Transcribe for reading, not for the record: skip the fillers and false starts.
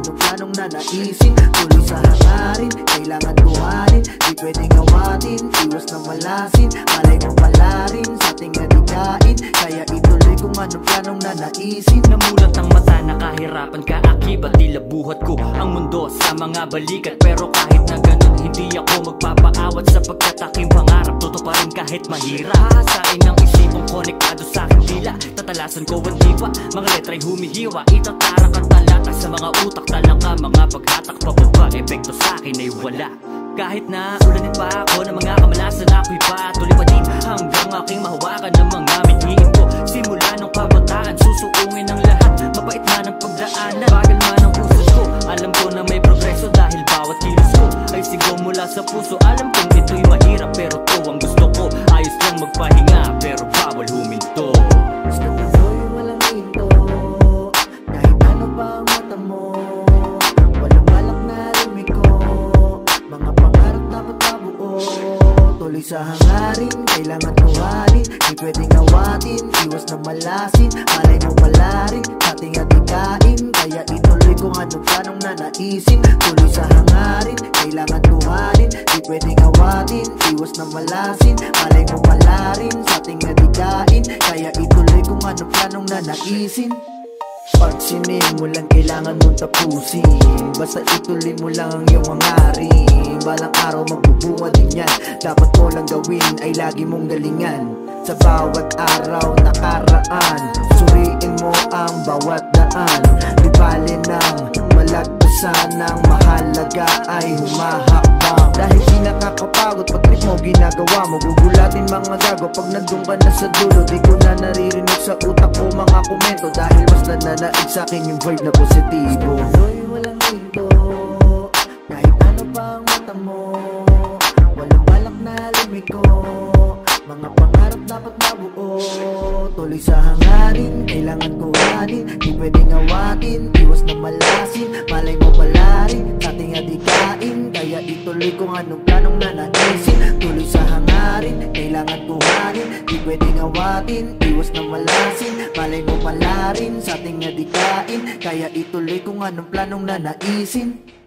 anong planong nanaisin. Tuloy sa hangarin, kailangan kuhanin, di pwedeng awatin, iwas na malasin. Malay mo pala rin sa ating adikain, kaya ituloy kung anong planong nanaisin. Namulat ang mata, nakahirapan ka, akibat tila buhat ko ang mundo sa mga balikat. Pero kahit na ganun, hindi ako magpapaawat, sapagkat aking pangarap tutuparin kahit mahirap. Hahasain ang isipong konektado sa aking dila, tatalasan ko ang diwa, mga letra'y humihiwa, itatarak at talata sa mga utak, talangka, mga paghatak, pababa, epekto sa akin ay wala. Kahit na ulanin pa ako ng mga kamalasan, ako'y patuloy pa din hanggang aking mahawakan ng mga mithiin ko. Simula nung kabataan, susuungin ang lahat, mapait man ang pagdaanan, bagal man ang usos ko. Alam ko na may progreso dahil bawat kilos ko ay sigaw mula sa puso. Alam kong ito'y mahirap, pero to ang gusto ko. Ayos lang magpahinga, pero bawal huminto. Gusto ko'y walang hinto, kahit ano pa ang mata mo. Walang balak na lumiko, mga pangarap dapat mabuo. Tuloy sa hangarin, kailangan kuhanin, di pwedeng awatin, iwas na malasin. Malay mo pala rin sa ating adikain, kaya ituloy kung anong planong nanaisin. Tuloy sa hangarin, kailangan kuhanin, di pwedeng awatin, iwas na malasin. Malay mo pala rin sa ating adikain, kaya ituloy kung anong planong nanaisin. Pag sinimulan, kailangan mong tapusin, basta ituloy mo lang ang iyong hangarin. Balang araw magbubunga din yan, dapat mo lang gawin ay lagi mong galingan. Sa bawat araw nakaraan, suriin mo ang bawat daan. Di bali nang malagpasan, ang mahalaga ay humahakbang. Dahil di nakakapagod pag trip mo ginagawa mo, gugulatin mga gago pag nandun ka na sa dulo. Di ko na naririnig sa utak ko mga komento, dahil mas nananaig sa akin yung vibe na positibo. Tuloy walang hinto, kahit ano pa ang mata mo. Walang balak na lumiko, mga pangarap dapat mabuo. Tuloy sa hangarin, kailangan kuhanin, di pwedeng awatin, iwas na malasin. Malay mo pala rin sa ating adikain, kaya ituloy kung anong planong nanaisin. Tuloy sa hangarin, kailangan kuhanin, di pwedeng awatin, iwas na malasin. Malay mo pala rin sa ating adikain, kaya ituloy kung anong planong nanaisin.